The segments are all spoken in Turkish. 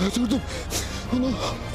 Durdum. Ana.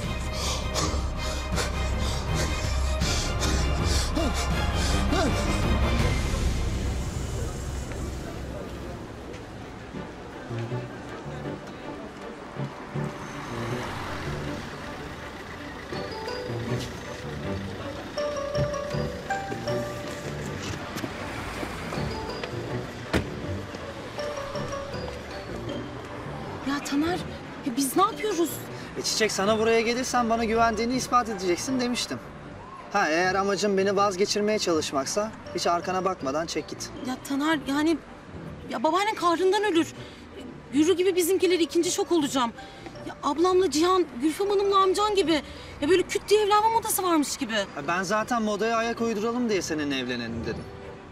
Ya Taner, biz ne yapıyoruz? Çiçek, sana buraya gelirsen bana güvendiğini ispat edeceksin demiştim. Ha, eğer amacın beni vazgeçirmeye çalışmaksa hiç arkana bakmadan çek git. Ya Taner, yani ya babaannen kahrından ölür. Yürü gibi bizimkileri ikinci şok olacağım. Ya ablamla Cihan, Gülfem Hanım'la amcan gibi. Ya böyle küt diye evlenme modası varmış gibi. Ben zaten modaya ayak uyduralım diye seninle evlenelim dedim.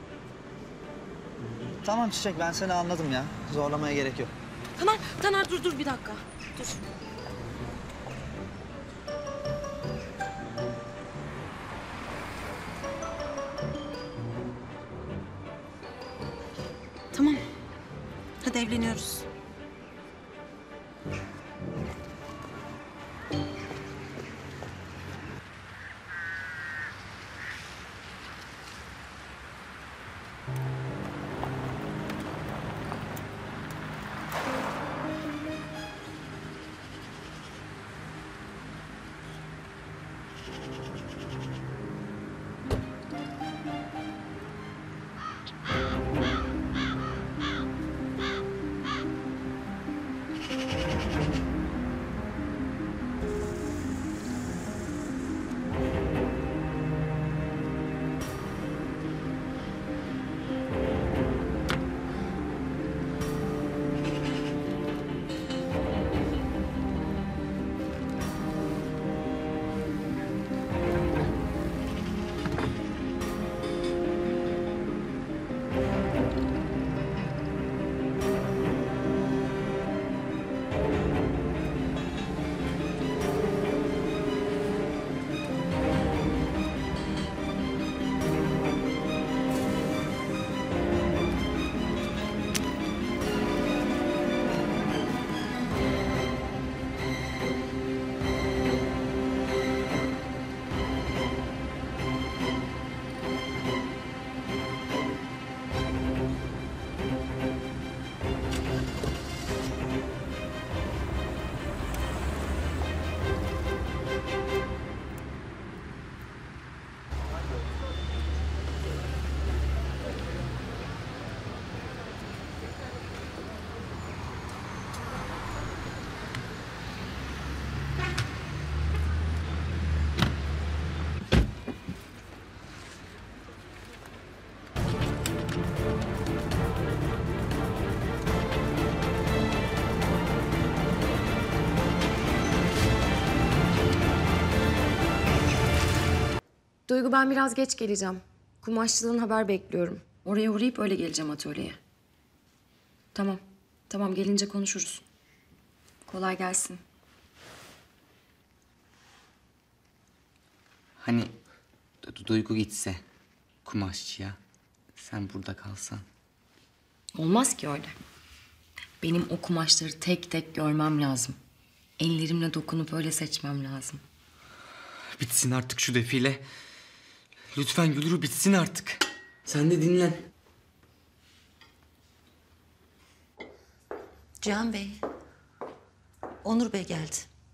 Tamam Çiçek, ben seni anladım ya. Zorlamaya gerek yok. Taner dur bir dakika. Dur. Tamam. Hadi evleniyoruz. Duygu, ben biraz geç geleceğim. Kumaşçıdan haber bekliyorum. Oraya uğrayıp öyle geleceğim atölyeye. Tamam. Tamam, gelince konuşuruz. Kolay gelsin. Hani Duygu gitse kumaşçıya, sen burada kalsan. Olmaz ki öyle. Benim o kumaşları tek tek görmem lazım. Ellerimle dokunup öyle seçmem lazım. Bitsin artık şu defile. Lütfen Gülru, bitsin artık. Sen de dinlen. Cihan Bey, Onur Bey geldi.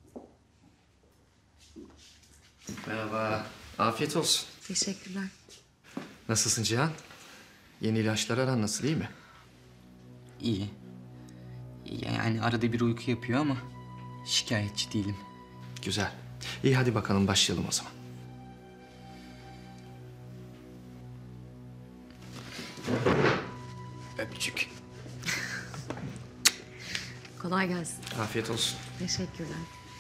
Merhaba, afiyet olsun. Teşekkürler. Nasılsın Cihan? Yeni ilaçlar aran nasıl, iyi mi? İyi. Yani arada bir uyku yapıyor ama şikayetçi değilim. Güzel. İyi, hadi bakalım başlayalım o zaman. Öpücük. Kolay gelsin. Afiyet olsun. Teşekkürler.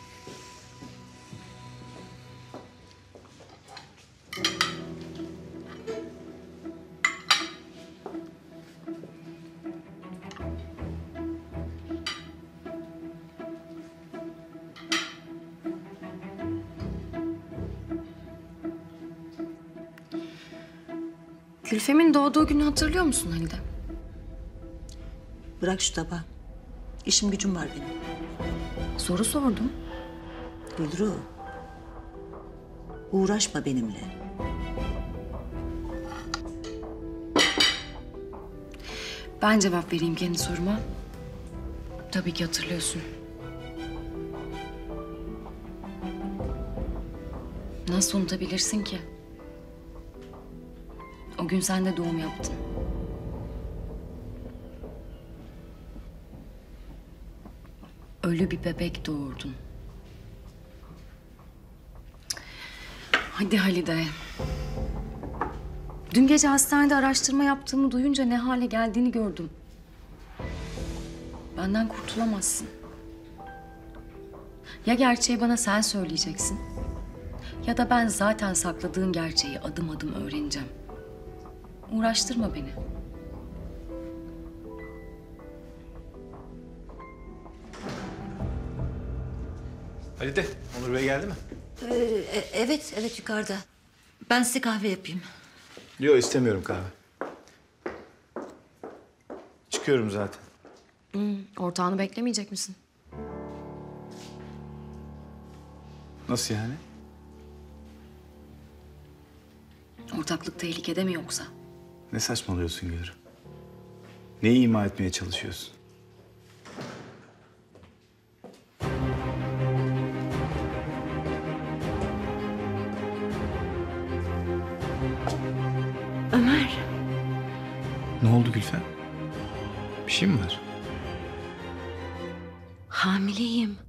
Gülfem'in doğduğu günü hatırlıyor musun Halide? Bırak şu tabağı. İşim gücüm var benim. Soru sordum. Gülru. Uğraşma benimle. Ben cevap vereyim kendi soruma. Tabii ki hatırlıyorsun. Nasıl unutabilirsin ki? O gün sen de doğum yaptın. Ölü bir bebek doğurdun. Hadi Halide. Dün gece hastanede araştırma yaptığımı duyunca ne hale geldiğini gördüm. Benden kurtulamazsın. Ya gerçeği bana sen söyleyeceksin, ya da ben zaten sakladığın gerçeği adım adım öğreneceğim. Uğraştırma beni. Halide, Onur Bey geldi mi? Evet yukarıda. Ben size kahve yapayım. Yok istemiyorum kahve. Çıkıyorum zaten. Ortağını beklemeyecek misin? Nasıl yani? Ortaklık tehlikede mi yoksa? Ne saçmalıyorsun Gülür? Neyi ima etmeye çalışıyorsun? Ömer. Ne oldu Gülfem? Bir şey mi var? Hamileyim.